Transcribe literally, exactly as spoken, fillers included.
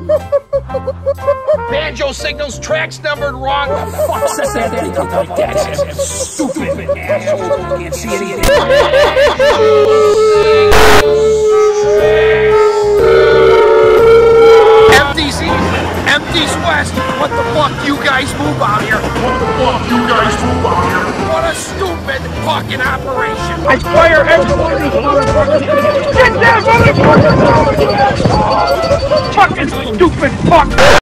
Banjo signals, tracks numbered wrong. Fuck says that anything like that? Stupid asshole. Can't see anything. Empties east, empties west. What the fuck you guys move out here? What the fuck you guys move out here? What a stupid fucking operation. I fire everyone in this motherfucker. Get that motherfucker! Fucking stupid fuck!